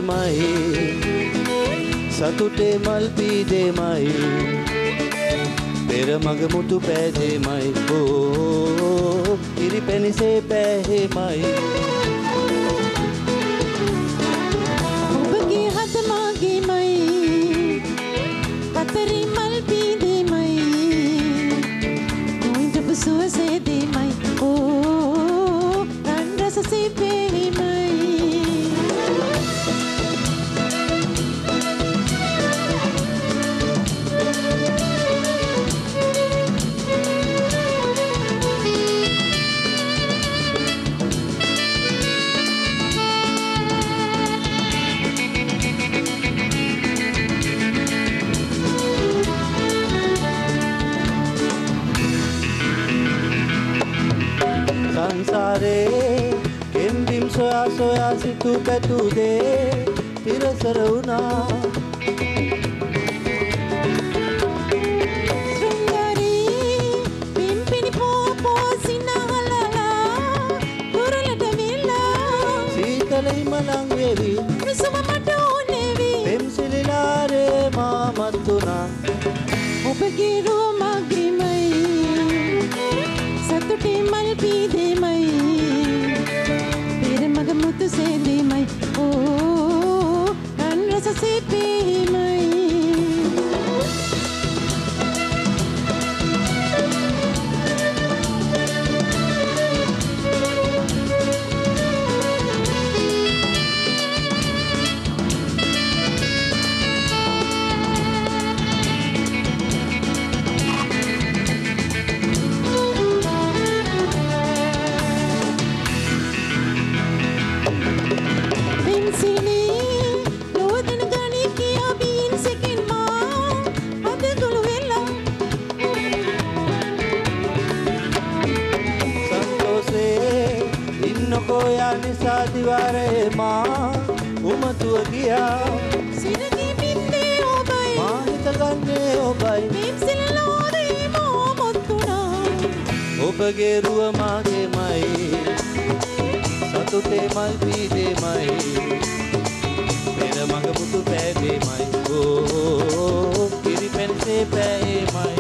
මාගේමයි සතුටේ මල් පීදේමයි පෙර මග මුතු පෑදේමයි ඕ ඉරි පැනිසේ පෑහෙමයි ඔබගේ හද මාගේමයි පතරි මල් පීදේමයි නොඉඳපු සුවසේදේමයි ඕ රන් රස සීපේමයි සංසාරේ කෙම්බිම් සොයා සොයා සිතු පැතු දේ තිරසර වුණා සුන්දරී පිම්පිනි පෝපෝ සිනහලලා දුරලට විලා සීතලයි මලං වෙවි කුසුම මට ඕනෙවි පෙම්සිලිලාරේ මාමත්තුනා ඔබගේ රුව මගේමයි සතුටේ මල් පීදේමයි පෙර මග මුතු සේදේමයි ඕ රන් රස සීපේමයි නිසා දිවාරේ මා උමතුව ගියා සිනගී පින්නේ ඔබයි මා හිතගන්නේ ඔබයි පිම්සිලෝරේ මොමුතුනා ඔබගේ රුව මාගේමයි සතුටේ මල් පීදේමයි පෙර මග මුතු පෑදේමයි ඕ කිරි පැන්සේ පෑයේමයි